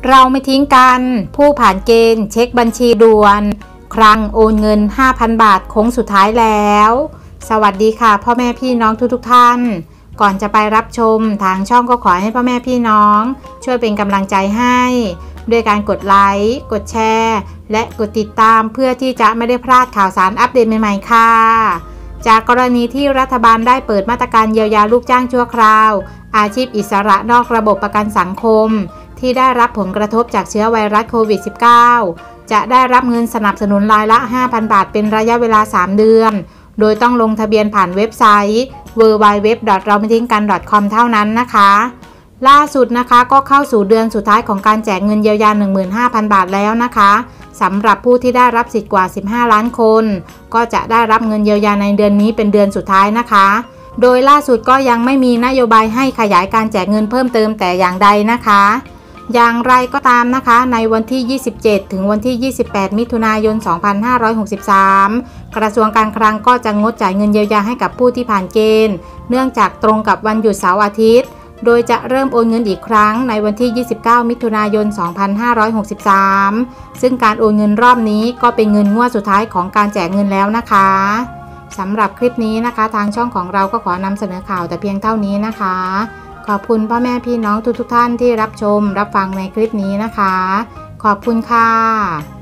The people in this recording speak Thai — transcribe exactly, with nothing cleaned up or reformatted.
เราไม่ทิ้งกันผู้ผ่านเกณฑ์เช็คบัญชีด่วนครั้งโอนเงิน ห้าพัน บาทโค้งสุดท้ายแล้วสวัสดีค่ะพ่อแม่พี่น้องทุกๆท่านก่อนจะไปรับชมทางช่องก็ขอให้พ่อแม่พี่น้องช่วยเป็นกำลังใจให้ด้วยการกดไลค์กดแชร์และกดติดตามเพื่อที่จะไม่ได้พลาดข่าวสารอัปเดตใหม่ๆค่ะจากกรณีที่รัฐบาลได้เปิดมาตรการเยียวยาลูกจ้างชั่วคราวอาชีพอิสระนอกระบบประกันสังคมที่ได้รับผลกระทบจากเชื้อไวรัสโควิด สิบเก้า จะได้รับเงินสนับสนุนรายละ ห้าพัน บาทเป็นระยะเวลา สาม เดือนโดยต้องลงทะเบียนผ่านเว็บไซต์ ดับเบิลยู ดับเบิลยู ดับเบิลยู ดอท เราไม่ทิ้งกัน ดอท คอม เท่านั้นนะคะล่าสุดนะคะก็เข้าสู่เดือนสุดท้ายของการแจกเงินเยียวยา หนึ่งหมื่นห้าพัน บาทแล้วนะคะสำหรับผู้ที่ได้รับสิทธิ์กว่าสิบห้าล้านคนก็จะได้รับเงินเยียวยาในเดือนนี้เป็นเดือนสุดท้ายนะคะโดยล่าสุดก็ยังไม่มีนโยบายให้ขยายการแจกเงินเพิ่มเติมแต่อย่างใดนะคะอย่างไรก็ตามนะคะในวันที่ยี่สิบเจ็ดถึงวันที่ยี่สิบแปดมิถุนายนสองพันห้าร้อยหกสิบสามกระทรวงการคลังก็จะงดจ่ายเงินเยียวยาให้กับผู้ที่ผ่านเกณฑ์เนื่องจากตรงกับวันหยุดเสาร์อาทิตย์โดยจะเริ่มโอนเงินอีกครั้งในวันที่ยี่สิบเก้ามิถุนายนสองพันห้าร้อยหกสิบสามซึ่งการโอนเงินรอบนี้ก็เป็นเงินงวดสุดท้ายของการแจกเงินแล้วนะคะสำหรับคลิปนี้นะคะทางช่องของเราก็ขอนำเสนอข่าวแต่เพียงเท่านี้นะคะขอบคุณพ่อแม่พี่น้องทุกๆท่านที่รับชมรับฟังในคลิปนี้นะคะขอบคุณค่ะ